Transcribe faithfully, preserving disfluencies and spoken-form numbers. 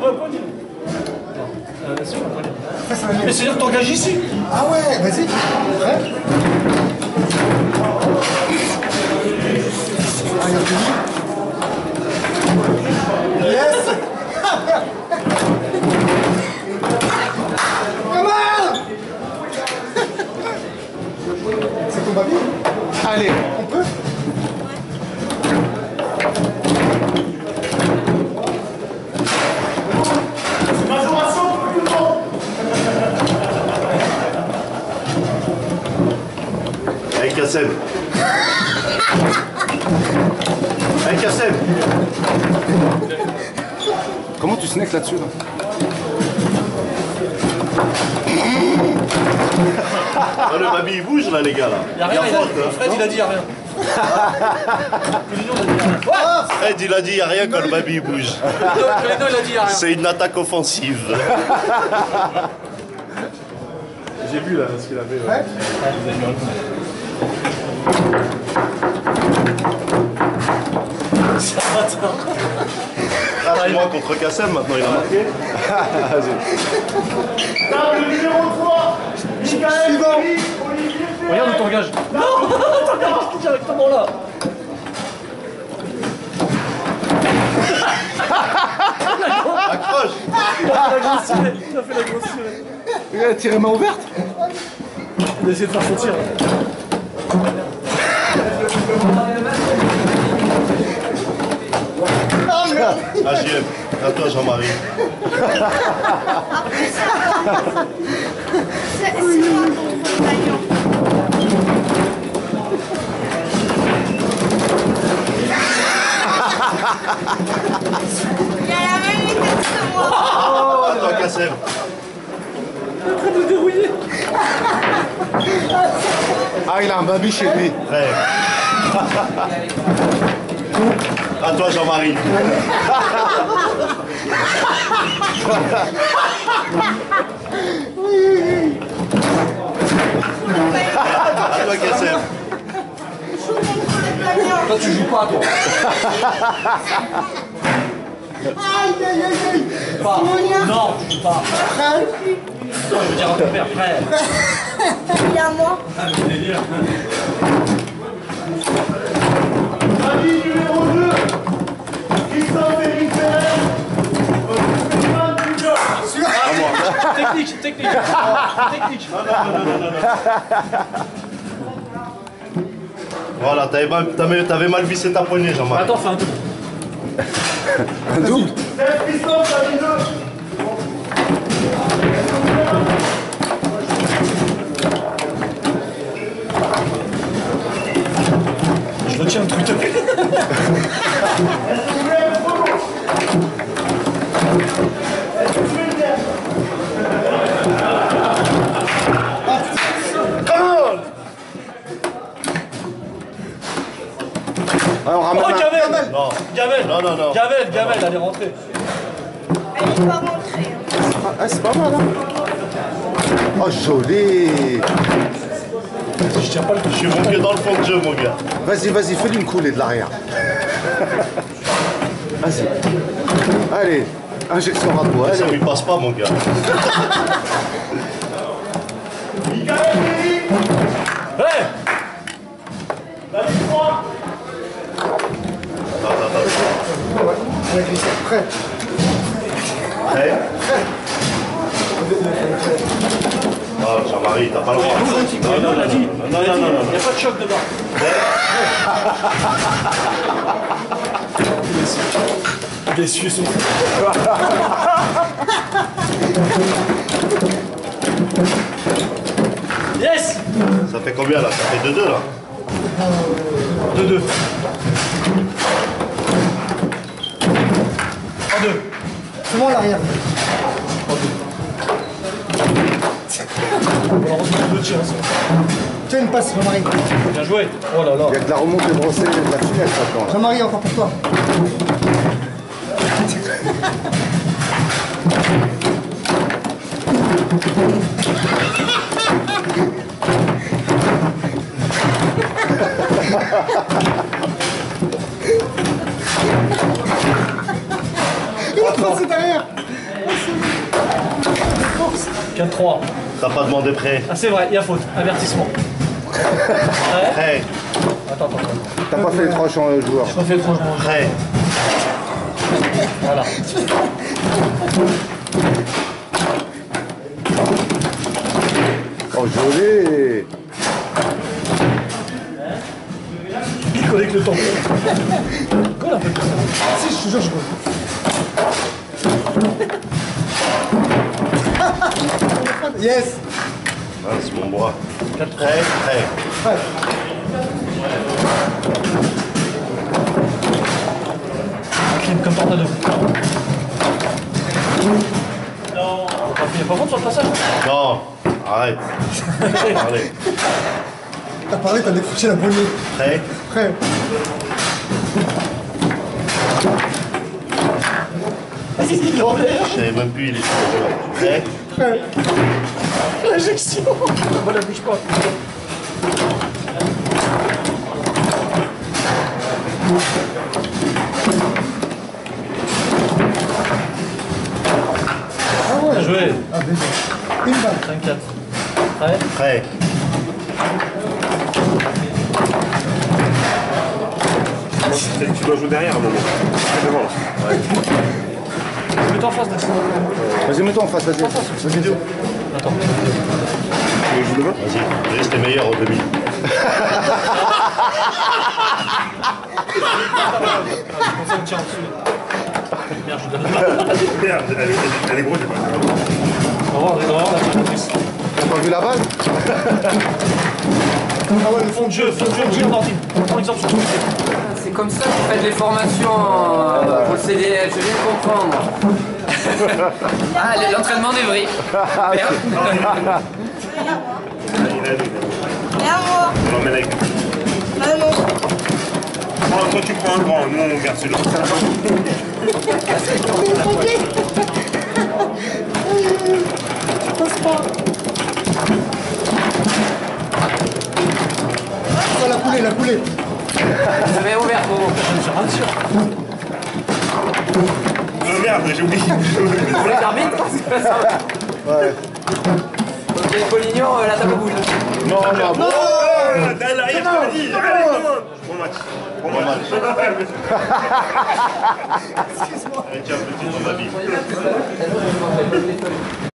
va pas dire. Euh, si, on va dire. Mais c'est-à-dire que t'engages ici. Ah ouais, vas-y. Prêt? Yes. C'est ton baby? Allez, on peut? Hey Kassem. Hey Kassem. Comment tu snacks là-dessus là? Oh, le baby il bouge là les gars là. Y'a rien, il a, Fred il a dit y'a rien. Fred il a dit y'a rien quand le baby il bouge. Léno il a dit y'a rien. C'est une attaque offensive. J'ai vu là ce qu'il avait. Ouais. Ouais. Ça va, ça. Ah, c'est moi contre Kassem maintenant, il a marqué. Vas-y. Table numéro trois, Michael, Olivier. Regarde où t'engages. Non, t'engages directement là. Accroche. Il a fait la grosse tirée. Il a fait la grosse tirée. Il a tiré main ouverte. Il a essayé de faire son tir. Ah, j'y aime. À toi, Jean-Marie. C'est moi contre Taillon. Il a la même tête que moi. À toi, Kassem. Il est en train de le dérouiller. Ah, il a un baby chez lui. Prêt. À toi, Jean-Marie. À toi, Kassem. Toi tu joues pas toi. Aïe, aïe, aïe, aïe. Pas. Non, tu joues pas. Non, je veux dire à ton père, frère. Il y a moi. Ah, le délire. Avis numéro deux. Christophe Éric Ferrer. Technique, technique. Technique. Non, non, non, non, non, non. Voilà, t'avais mal, t'avais, t'avais mal vissé ta poignée, Jean-Marie. Attends, fais un double. Un double. Christophe, t'as mis deux. Je le tiens le truc. Ouais, on ramène Oh, un... Gavel. Non. Gavel. Non, non, non. Gavel, Gavel, elle est rentrée. Elle est pas rentrée. Ah, c'est pas mal, hein. Oh, joli. Je tiens pas le Je suis monté dans le fond de jeu, mon gars. Vas-y, vas-y, fais-lui une coulée de l'arrière. Vas-y. Allez, injection rapide. Ça Allez. lui passe pas, mon gars. Ouais. Attends, attends, On va glisser. Prêt. Prêt. Oh, Jean-Marie, t'as pas le droit. Non, non, non, il a dit. Non, non, non, non. Il n'y a pas de choc dedans. Il a essuyé son... Yes. Ça fait combien là? Ça fait deux deux là. deux deux. En deux. C'est moi l'arrière. On va remettre deux tirs. Tiens une passe, Jean-Marie. Bien joué. Oh là là. Il y a de la remontée brossée, de la finesse maintenant. Jean-Marie, encore pour toi. Il est passé derrière. quatre trois. T'as pas demandé prêt. Ah c'est vrai, il y a faute. Avertissement. Prêt. Prêt. Attends, attends, attends. T'as pas fait les trois champs euh, joueurs. Je refais le changement. Prêt. Voilà. Oh, joli. Il colle avec le temps. Colle un peu plus. Si, je te jure, je vois. Yes. Ah, c'est mon bras. quatre trois. Prêt. Prêt. Ouais. Clean comme porte à deux. Non. Il n'y a pas faute sur le passage. Non. Arrête. Allez. T'as parlé, t'as décroché la poignée. Prêt. Prêt. Il est en l'air. Je savais même plus il est sur le joueur. Prêt. Prêt. L'injection. Voilà, bouge pas. Ah ouais. Bien joué. Ah, bien joué. Une balle. cinq quatre. Prêt. Prêt. Tu dois jouer derrière à un moment. Devant. Mets-toi en face, Nassim. Vas-y, mets-toi en face, vas-y. Vas-y. Attends. Tu veux jouer devant? Vas-y. Vas-y, c'était meilleur au demi. Comme ça, on tient en dessous. Merde, je donne. Merde, elle est, elle est grosse, j'ai pas. On va voir, on va voir la directrice. T'as pas vu la balle? Ah ouais, le fond de jeu, fond de jeu, regarde Martine. Prends l'exemple sur tout le côté. C'est comme ça que vous faites les formations euh, pour le C D L, je viens de comprendre. Ah, l'entraînement d'Evry. Merde. Et à moi. On l'emmène avec. Bah non. Prends- Toi, tu prends un grand, nous, on garde celui-là. Oh, la coulée, la coulée. Ça va ouvert pour vous. Oh merde, j'ai oublié. Pour les arbitres, c'est pas ça. Ouais. Ok, Polignon, euh, la table bouge. Non, non, non. Oh, t'as l'arrière, je te dis. Allez, non. Bon match. Bon match. Excuse-moi. Tiens, petit, dans ma vie.